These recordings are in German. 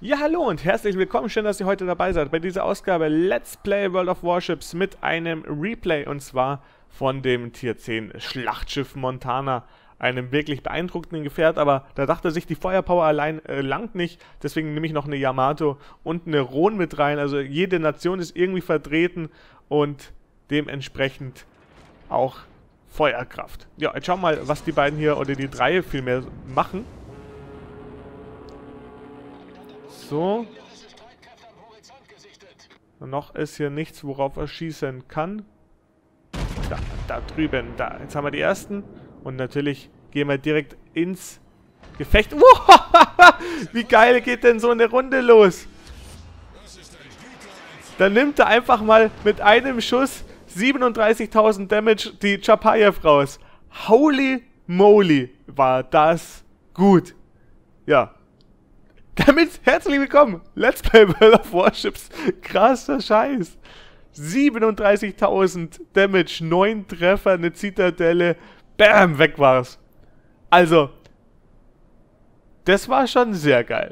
Ja, hallo und herzlich willkommen, schön, dass ihr heute dabei seid bei dieser Ausgabe Let's Play World of Warships mit einem Replay und zwar von dem Tier 10 Schlachtschiff Montana, einem wirklich beeindruckenden Gefährt, aber da dachte sich die Feuerpower allein langt nicht, deswegen nehme ich noch eine Yamato und eine Ron mit rein, also jede Nation ist irgendwie vertreten und dementsprechend auch Feuerkraft. Ja, jetzt schauen wir mal, was die beiden hier, oder die drei vielmehr, machen. So. Noch ist hier nichts, worauf er schießen kann. Da drüben, da. Jetzt haben wir die ersten. Und natürlich gehen wir direkt ins Gefecht. Wie geil geht denn so eine Runde los? Dann nimmt er einfach mal mit einem Schuss 37.000 Damage die Chapayev raus. Holy moly, war das gut. Ja. Damit herzlich willkommen. Let's Play World of Warships. Krasser Scheiß. 37.000 Damage, 9 Treffer, eine Zitadelle. Bam, weg war's. Also, das war schon sehr geil.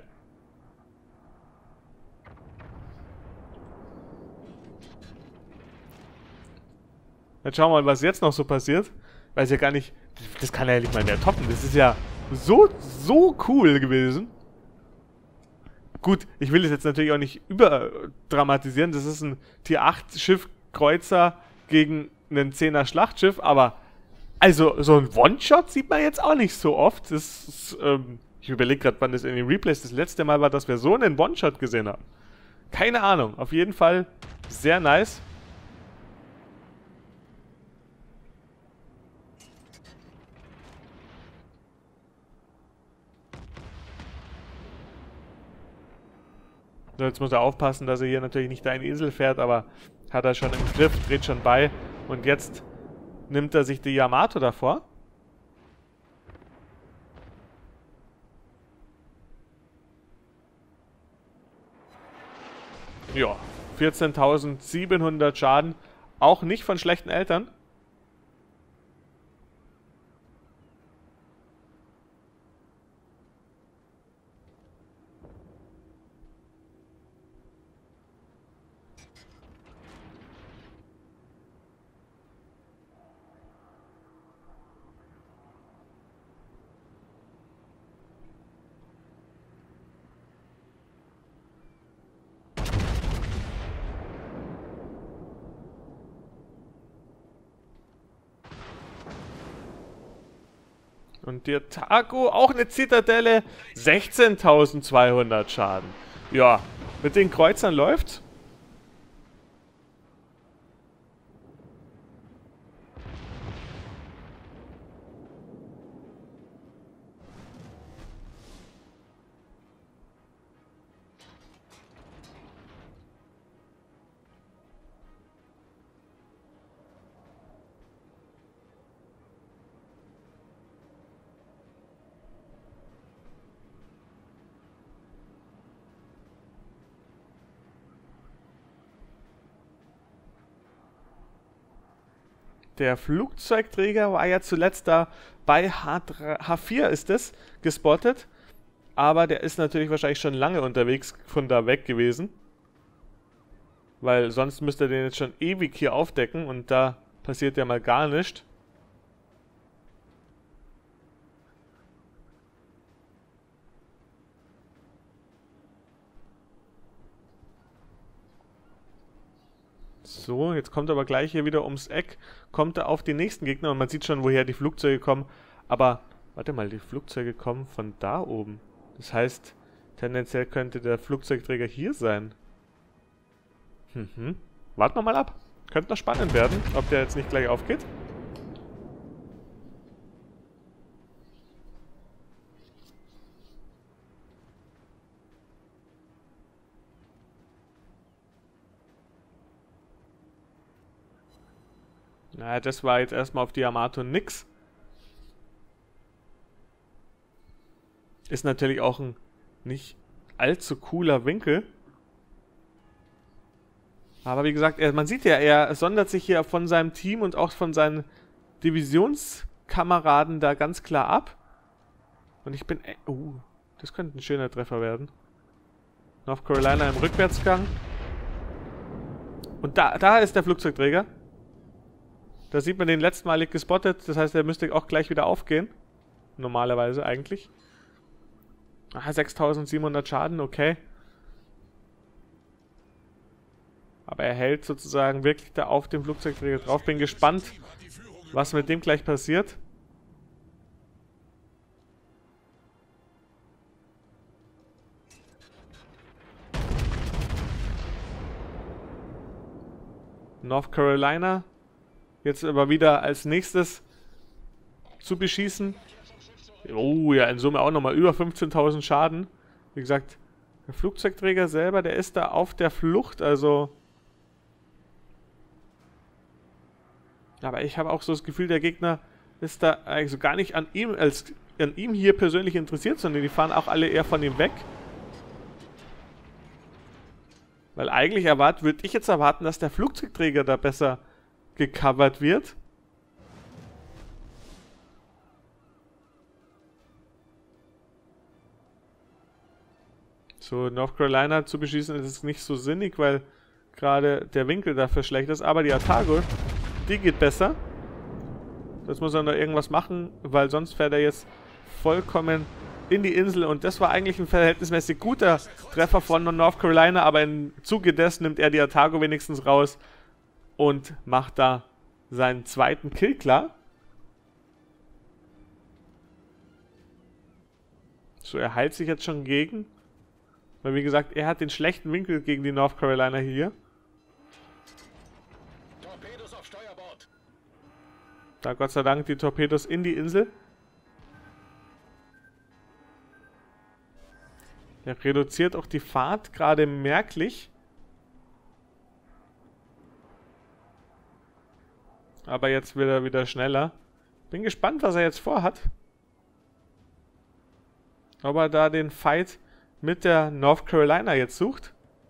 Jetzt schauen wir mal, was jetzt noch so passiert. Weiß ja gar nicht, das kann er ja nicht mal mehr toppen. Das ist ja so cool gewesen. Gut, ich will es jetzt natürlich auch nicht überdramatisieren. Das ist ein Tier 8 Schiffkreuzer gegen einen 10er Schlachtschiff, aber also so ein One-Shot sieht man jetzt auch nicht so oft. Das ist, ich überlege gerade, wann das in den Replays das letzte Mal war, dass wir so einen One-Shot gesehen haben. Keine Ahnung, auf jeden Fall sehr nice. So, jetzt muss er aufpassen, dass er hier natürlich nicht da in die Insel fährt, aber hat er schon im Griff, dreht schon bei. Und jetzt nimmt er sich die Yamato davor. Ja, 14.700 Schaden. Auch nicht von schlechten Eltern. Und der Taco, auch eine Zitadelle, 16.200 Schaden. Ja, mit den Kreuzern läuft's. Der Flugzeugträger war ja zuletzt da bei H4 ist es, gespottet. Aber der ist natürlich wahrscheinlich schon lange unterwegs von da weg gewesen. Weil sonst müsste er den jetzt schon ewig hier aufdecken und da passiert ja mal gar nichts. So, jetzt kommt er aber gleich hier wieder ums Eck, kommt er auf den nächsten Gegner und man sieht schon, woher die Flugzeuge kommen. Aber, warte mal, die Flugzeuge kommen von da oben. Das heißt, tendenziell könnte der Flugzeugträger hier sein. Warten wir mal ab. Könnte noch spannend werden, ob der jetzt nicht gleich aufgeht. Na, das war jetzt erstmal auf die Yamato nix. Ist natürlich auch ein nicht allzu cooler Winkel. Aber wie gesagt, man sieht ja, er sondert sich hier von seinem Team und auch von seinen Divisionskameraden da ganz klar ab. Und ich bin... das könnte ein schöner Treffer werden. North Carolina im Rückwärtsgang. Und da ist der Flugzeugträger. Da sieht man den letztmalig gespottet. Das heißt, er müsste auch gleich wieder aufgehen. Normalerweise eigentlich. Ah, 6700 Schaden, okay. Aber er hält sozusagen wirklich da auf dem Flugzeugträger drauf. Bin gespannt, was mit dem gleich passiert. North Carolina jetzt aber wieder als nächstes zu beschießen. Oh ja, in Summe auch nochmal über 15.000 Schaden. Wie gesagt, der Flugzeugträger selber, der ist da auf der Flucht, also... Aber ich habe auch so das Gefühl, der Gegner ist da also gar nicht an ihm hier persönlich interessiert, sondern die fahren auch alle eher von ihm weg. Weil eigentlich würde ich jetzt erwarten, dass der Flugzeugträger da besser gecovert wird. So, North Carolina zu beschießen ist nicht so sinnig, weil gerade der Winkel dafür schlecht ist. Aber die Atago, die geht besser. Das muss er noch irgendwas machen, weil sonst fährt er jetzt vollkommen in die Insel. Und das war eigentlich ein verhältnismäßig guter Treffer von North Carolina. Aber im Zuge dessen nimmt er die Atago wenigstens raus und macht da seinen zweiten Kill klar. So, er heilt sich jetzt schon gegen. Weil wie gesagt, er hat den schlechten Winkel gegen die North Carolina hier. Torpedos auf Steuerbord. Da Gott sei Dank die Torpedos in die Insel. Der reduziert auch die Fahrt gerade merklich. Aber jetzt wird er wieder schneller. Bin gespannt, was er jetzt vorhat. Ob er da den Fight mit der North Carolina jetzt sucht.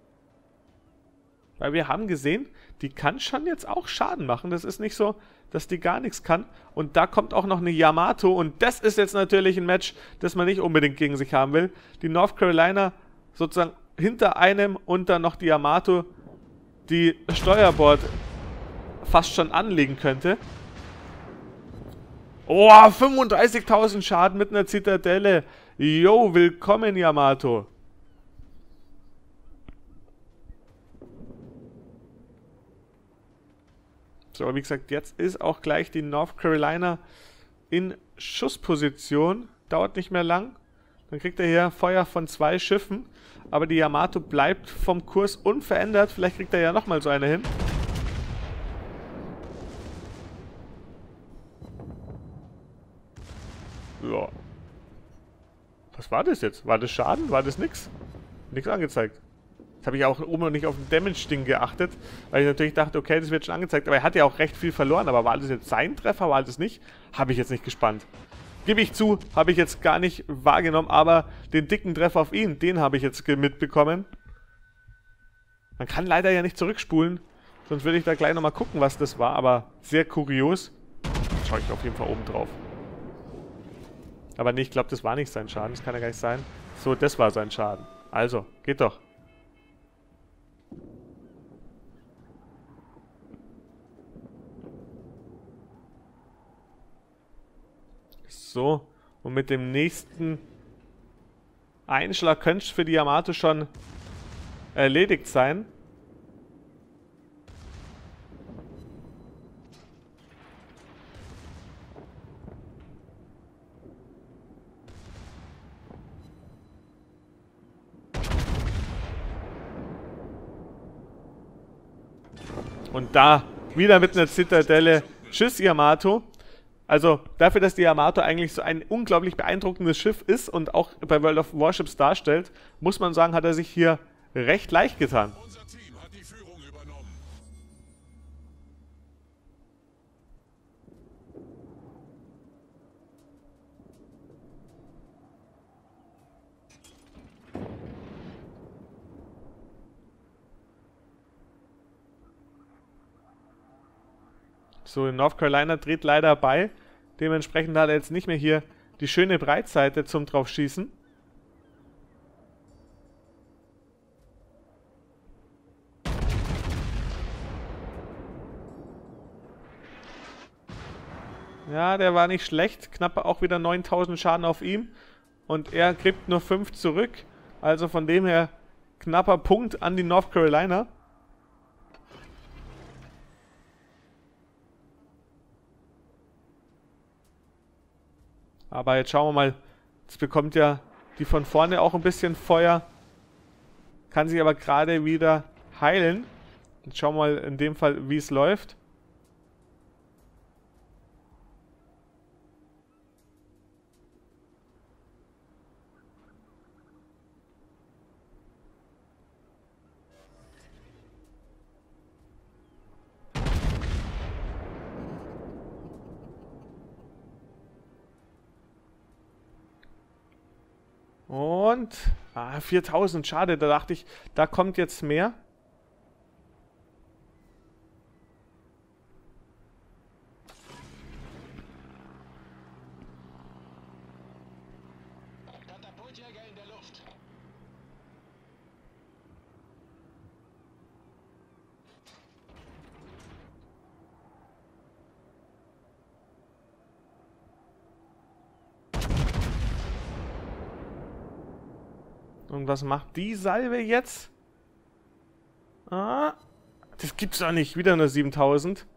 Weil wir haben gesehen, die kann schon jetzt auch Schaden machen. Das ist nicht so, dass die gar nichts kann. Und da kommt auch noch eine Yamato. Und das ist jetzt natürlich ein Match, das man nicht unbedingt gegen sich haben will. Die North Carolina sozusagen hinter einem und dann noch die Yamato, die Steuerbord fast schon anlegen könnte. Oh, 35.000 Schaden mit einer Zitadelle. Yo, willkommen Yamato. So, wie gesagt, jetzt ist auch gleich die North Carolina in Schussposition. Dauert nicht mehr lang. Dann kriegt er hier Feuer von 2 Schiffen. Aber die Yamato bleibt vom Kurs unverändert. Vielleicht kriegt er ja nochmal so eine hin. Ja. Was war das jetzt? War das Schaden? War das nix? Nix angezeigt. Jetzt habe ich auch oben noch nicht auf den Damage-Ding geachtet, weil ich natürlich dachte, okay, das wird schon angezeigt. Aber er hat ja auch recht viel verloren. Aber war das jetzt sein Treffer? War das nicht? Habe ich jetzt nicht gespannt. Gebe ich zu, habe ich jetzt gar nicht wahrgenommen. Aber den dicken Treffer auf ihn, den habe ich jetzt mitbekommen. Man kann leider ja nicht zurückspulen. Sonst würde ich da gleich nochmal gucken, was das war. Aber sehr kurios. Schaue ich auf jeden Fall oben drauf. Aber nee, ich glaube, das war nicht sein Schaden. Das kann ja gar nicht sein. So, das war sein Schaden. Also, geht doch. So, und mit dem nächsten Einschlag könnte es für die Yamato schon erledigt sein. Und da wieder mit einer Zitadelle. Tschüss, Yamato. Also dafür, dass die Yamato eigentlich so ein unglaublich beeindruckendes Schiff ist und auch bei World of Warships darstellt, muss man sagen, hat er sich hier recht leicht getan. Unser Team hat die Führung übernommen. So, North Carolina dreht leider bei. Dementsprechend hat er jetzt nicht mehr hier die schöne Breitseite zum Draufschießen. Ja, der war nicht schlecht. Knapp auch wieder 9000 Schaden auf ihm. Und er kriegt nur 5 zurück. Also von dem her knapper Punkt an die North Carolina. Aber jetzt schauen wir mal. Jetzt bekommt ja die von vorne auch ein bisschen Feuer. Kann sich aber gerade wieder heilen. Jetzt schauen wir mal in dem Fall, wie es läuft. Und 4000, schade, da dachte ich, da kommt jetzt mehr. Katapultjäger in der Luft. Und was macht die Salve jetzt? Ah, das gibt's doch nicht. Wieder nur 7000.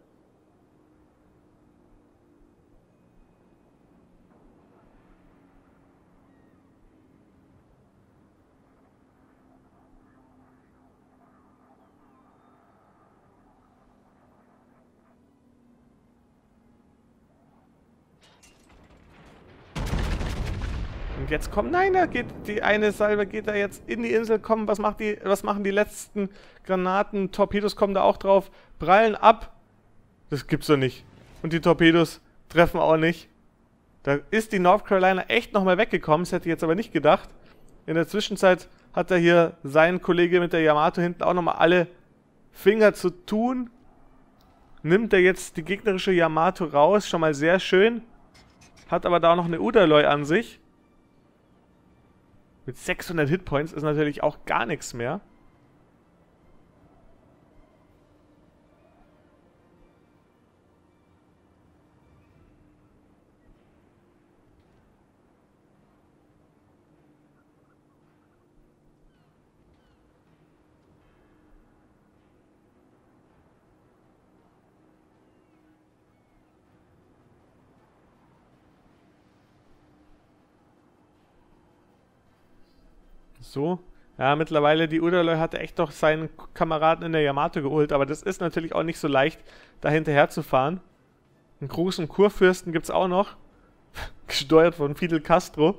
Und jetzt kommt, nein, da geht die eine Salve, geht da jetzt in die Insel, kommen, was machen die letzten Granaten, Torpedos kommen da auch drauf, prallen ab. Das gibt's doch nicht. Und die Torpedos treffen auch nicht. Da ist die North Carolina echt nochmal weggekommen, das hätte ich jetzt aber nicht gedacht. In der Zwischenzeit hat er hier sein Kollege mit der Yamato hinten auch nochmal alle Finger zu tun. Nimmt er jetzt die gegnerische Yamato raus, schon mal sehr schön. Hat aber da auch noch eine Udaloi an sich. Mit 600 Hitpoints ist natürlich auch gar nichts mehr. So. Ja, mittlerweile, die Udaloi hatte echt doch seinen Kameraden in der Yamato geholt, aber das ist natürlich auch nicht so leicht, da hinterher zu fahren. Einen großen Kurfürsten gibt es auch noch. Gesteuert von Fidel Castro.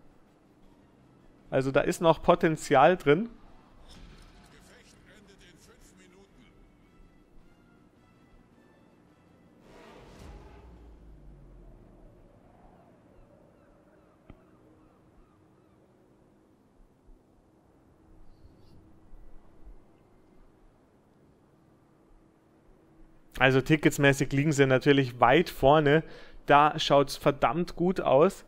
Also da ist noch Potenzial drin. Gefecht endet in 5 Minuten. Also ticketsmäßig liegen sie natürlich weit vorne. Da schaut es verdammt gut aus.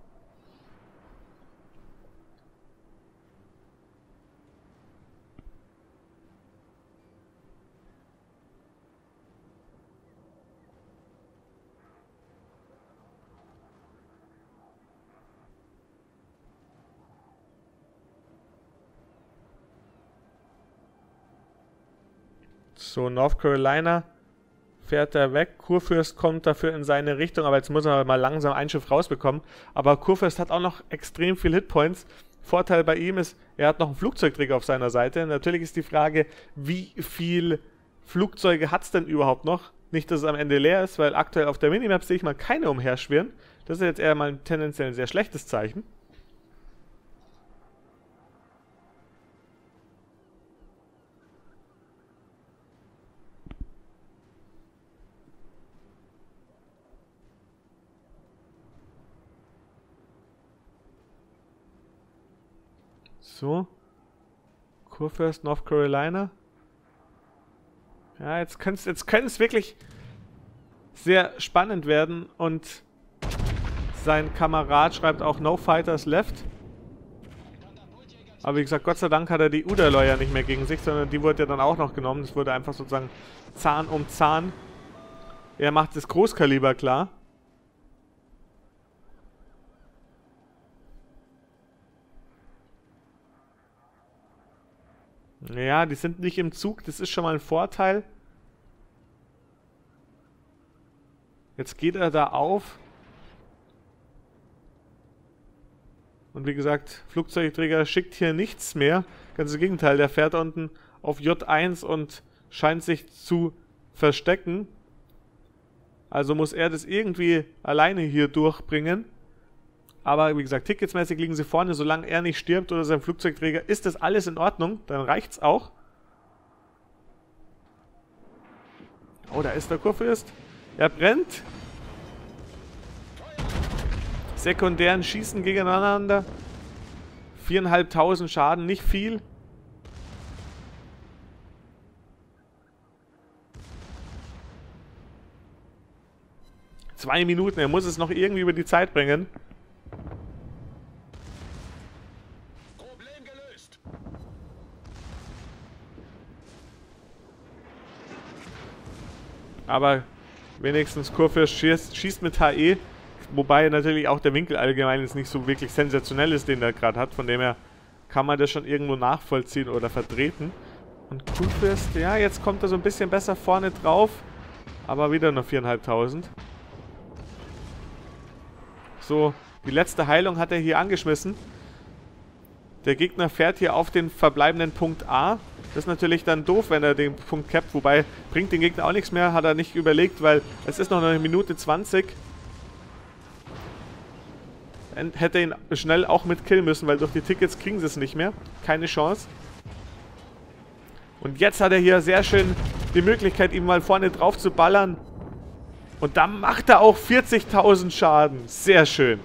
So, North Carolina fährt er weg. Kurfürst kommt dafür in seine Richtung, aber jetzt muss er mal langsam ein Schiff rausbekommen. Aber Kurfürst hat auch noch extrem viel Hitpoints. Vorteil bei ihm ist, er hat noch einen Flugzeugträger auf seiner Seite. Natürlich ist die Frage, wie viel Flugzeuge hat es denn überhaupt noch? Nicht, dass es am Ende leer ist, weil aktuell auf der Minimap sehe ich mal keine umherschwirren. Das ist jetzt eher mal tendenziell ein sehr schlechtes Zeichen. So. Kurfürst, North Carolina. Ja, jetzt könnte es wirklich sehr spannend werden. Und sein Kamerad schreibt auch No Fighters Left. Aber wie gesagt, Gott sei Dank hat er die Udaloi ja nicht mehr gegen sich, sondern die wurde ja dann auch noch genommen. Das wurde einfach sozusagen Zahn um Zahn. Er macht das Großkaliber klar. Ja, die sind nicht im Zug. Das ist schon mal ein Vorteil. Jetzt geht er da auf. Und wie gesagt, Flugzeugträger schickt hier nichts mehr. Ganz im Gegenteil, der fährt unten auf J1 und scheint sich zu verstecken. Also muss er das irgendwie alleine hier durchbringen. Aber wie gesagt, ticketsmäßig liegen sie vorne. Solange er nicht stirbt oder sein Flugzeugträger, ist das alles in Ordnung. Dann reicht's auch. Oh, da ist der Kurfürst. Er brennt. Sekundären schießen gegeneinander. 4.500 Schaden, nicht viel. Zwei Minuten, er muss es noch irgendwie über die Zeit bringen. Problem gelöst. Aber wenigstens Kurfürst schießt mit HE. Wobei natürlich auch der Winkel allgemein jetzt nicht so wirklich sensationell ist, den er gerade hat. Von dem her kann man das schon irgendwo nachvollziehen oder vertreten. Und Kurfürst, ja, jetzt kommt er so ein bisschen besser vorne drauf. Aber wieder nur 4.500. So, die letzte Heilung hat er hier angeschmissen. Der Gegner fährt hier auf den verbleibenden Punkt A. Das ist natürlich dann doof, wenn er den Punkt cappt. Wobei, bringt den Gegner auch nichts mehr, hat er nicht überlegt, weil es ist noch eine Minute 20. Hätte ihn schnell auch mit killen müssen, weil durch die Tickets kriegen sie es nicht mehr. Keine Chance. Und jetzt hat er hier sehr schön die Möglichkeit, ihm mal vorne drauf zu ballern. Und da macht er auch 40.000 Schaden. Sehr schön.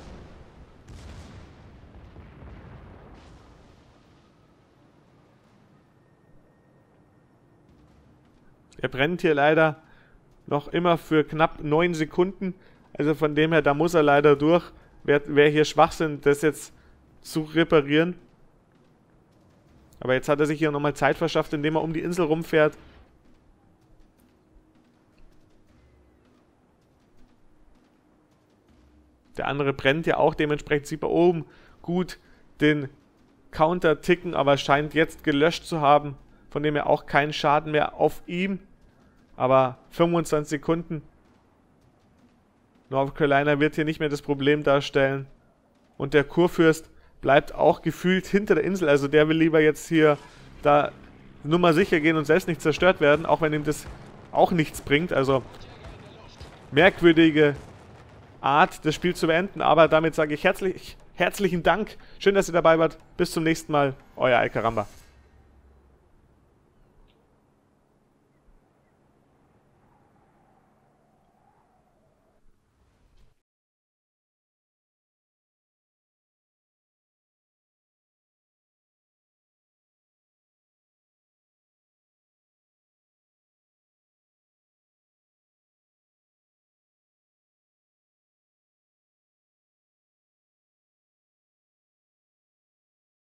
Er brennt hier leider noch immer für knapp 9 Sekunden. Also von dem her, da muss er leider durch. Wäre hier Schwachsinn, das jetzt zu reparieren. Aber jetzt hat er sich hier nochmal Zeit verschafft, indem er um die Insel rumfährt. Der andere brennt ja auch, dementsprechend sieht man oben gut den Counter ticken, aber scheint jetzt gelöscht zu haben. Von dem her auch keinen Schaden mehr auf ihm. Aber 25 Sekunden. North Carolina wird hier nicht mehr das Problem darstellen. Und der Kurfürst bleibt auch gefühlt hinter der Insel. Also der will lieber jetzt hier da Nummer sicher gehen und selbst nicht zerstört werden. Auch wenn ihm das auch nichts bringt. Also merkwürdige Art, das Spiel zu beenden. Aber damit sage ich herzlichen Dank. Schön, dass ihr dabei wart. Bis zum nächsten Mal. Euer Alcaramba.